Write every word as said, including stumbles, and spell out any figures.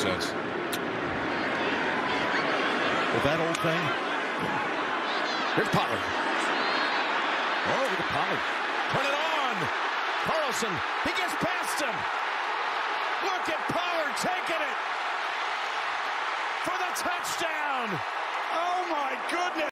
sense. With that old thing. Here's Pollard. Oh, look at Pollard. Turn it on. Carlson. He gets past him. Look at Pollard taking it for the touchdown. Oh, my goodness.